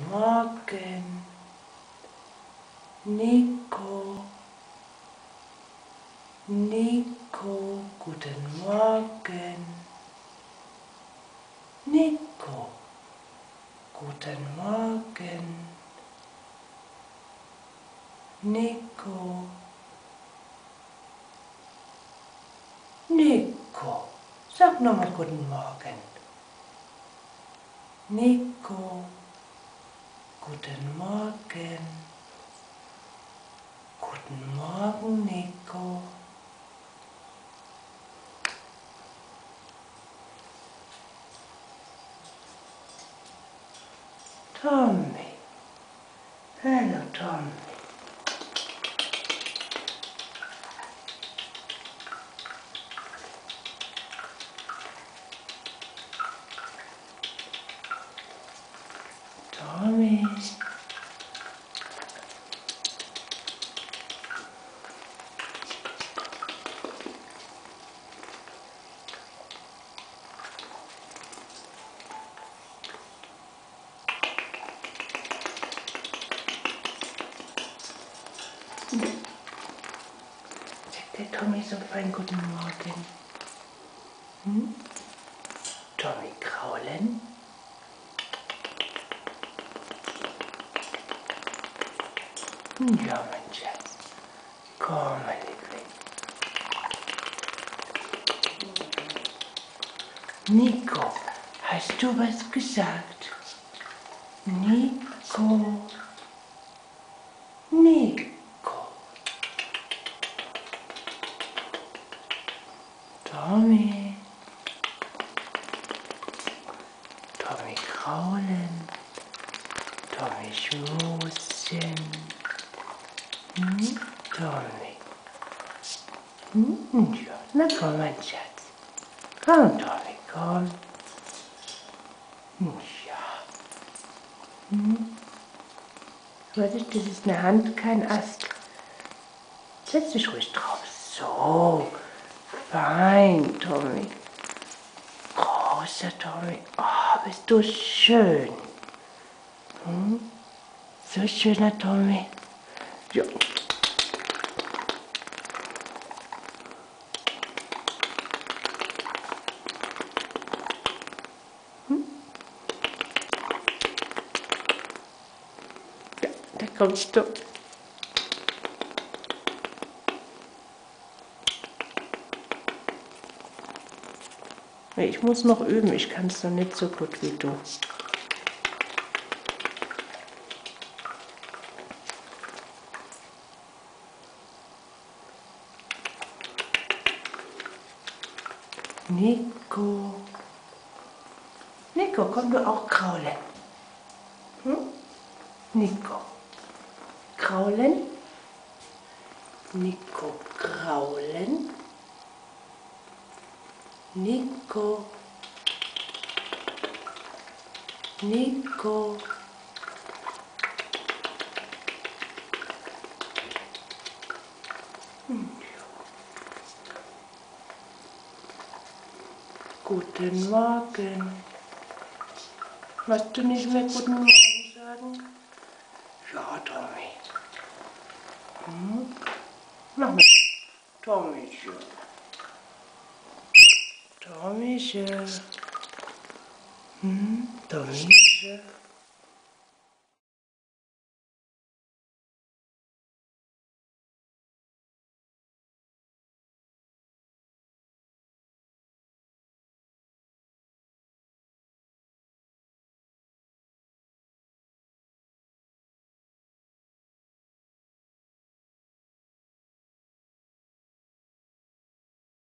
Morgen, Nico. Nico, guten Morgen. Nico, guten Morgen. Nico. Nico, sag nochmal guten Morgen. Nico, guten Morgen. Guten Morgen, Nico. Tommy. Hello, Tommy. Tommy. Sagt der Tommy so fein guten Morgen? Hm? Tommy kraulen? Ja, mein Schatz. Komm, mein Liebling. Nico, hast du was gesagt? Nico. Nico. Tommy. Tommy kraulen. Tommy schmusen. Hm? Tommy. Hm? Ja, na komm, mein Schatz. Komm, Tommy, komm. Ja. Hm? Warte, das ist eine Hand, kein Ast. Setz dich ruhig drauf. So. Fein, Tommy. Großer Tommy. Oh, bist du schön. Hm? So schöner Tommy. Ja. Hm? Ja, da kommst du. Ich muss noch üben, ich kann es noch nicht so gut wie du. Nico. Nico, komm du auch kraulen. Hm? Nico. Kraulen. Nico kraulen. Nico. Nico. Guten Morgen. Musst du nicht mehr guten Morgen sagen? Ja, Tommy. Hm? Mach mal. Tommychen. Tommychen. Tommychen.